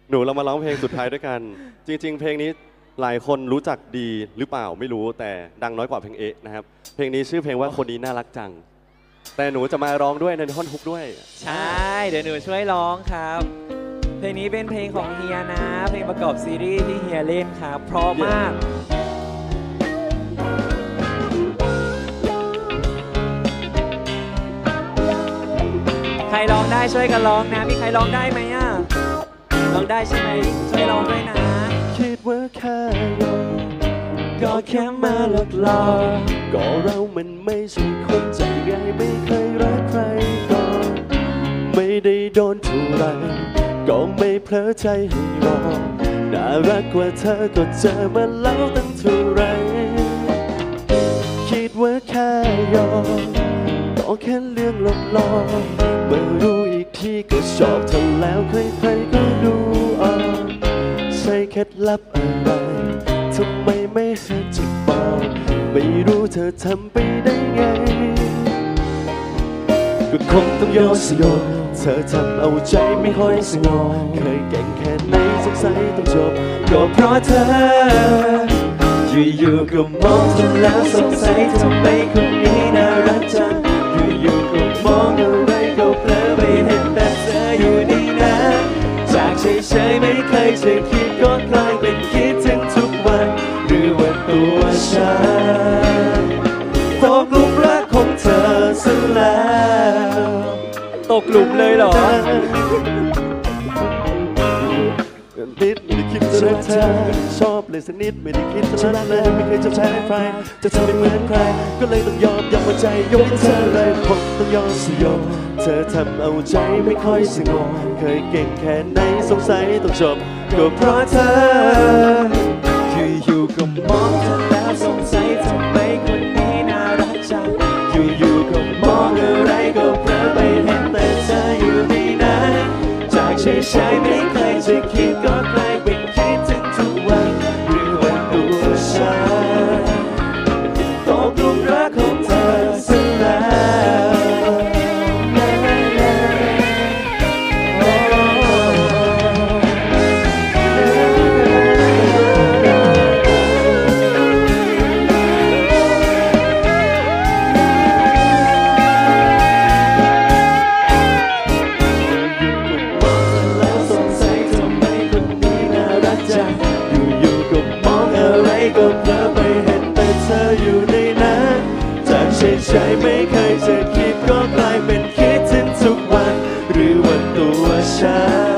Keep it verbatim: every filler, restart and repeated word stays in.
หนูเรามาร้องเพลงสุดท้ายด้วยกันจริงๆเพลงนี้หลายคนรู้จักดีหรือเปล่าไม่รู้แต่ดังน้อยกว่าเพลงเอะนะครับเพลงนี้ชื่อเพลงว่าคนนี้น่ารักจังแต่หนูจะมาร้องด้วยในท่อนฮุกด้วยใช่เดี๋ยวหนูช่วยร้องครับเพลงนี้เป็นเพลงของเฮียนะเพลงประกอบซีรีส์ที่เฮียเล่นครับเพราะมากใครร้องได้ช่วยกันร้องนะมีใครร้องได้ไหมอ่ะร้องได้ใช่ไหมช่วยร้องด้วยนะคิดว่าแค่ยอมก็แค่มาหลอกหลอกก็เรามันไม่ใช่คนใจง่ายไม่เคยรักใครก่อนไม่ได้โดนเท่าไรก็ไม่เพลอใจให้รอน่ารักกว่าเธอก็เจอมาแล้วตั้งเท่าไรคิดว่าแค่ยอมก็แค่เรื่องหลอกหลอกเมื่อรู้อีกทีก็ชอบเธอแล้วใครๆก็ดูออกใช่เคล็ดลับอะไรทำไมไม่เห็นจะบอกไม่รู้เธอทำไปได้ไงก็คงต้องโยนสยบเธอทำเอาใจไม่ค่อยสงบเคยเก่งแค่ไหนสงสัยต้องจบก็เพราะเธออยู่ๆก็มองเธอแล้วสงสัยทำไมคนนี้น่ารักจังอยู่ๆก็มองอะไรก็เพลอไปเห็นแต่เธออยู่ในนั้นจากเฉยๆไม่เคยจะคิดก็กลายเป็นคิดถึงทุกวันหรือว่าตัวฉันตกหลุมรักของเธอซะแล้วตกหลุมเลยเหรอนิดไม่ได้คิดจะรักเธอชอบเลยสักนิดไม่ได้คิดจะรักเลยไม่เคยจะแพ้ใครจะทำไม่เหมือนใครก็เลยต้องยอมยอมหัวใจยกให้เธอเลยผมต้องยอมสยบเธอทำเอาใจไม่ค่อยสงบเคยเก่งแค่ไหนสงสัยต้องจบก็เพราะเธออยู่ๆก็มองเธอแล้วสงสัยทำไมคนนี้น่ารักจังอยู่ๆก็มองอะไรก็เพลอไปเห็นแต่เธออยู่ในนั้นจากเฉยๆไม่เคยจะคิดก็กลายเป็นคิดถึงทุกวันหรือว่าตัวฉันตกหลุมรักของเธอซะแล้วก็เพลอไปเห็นแต่เธออยู่ในนั้นจากเฉยๆไม่เคยจะคิดก็กลายเป็นคิดถึงทุกวันหรือว่าตัวฉัน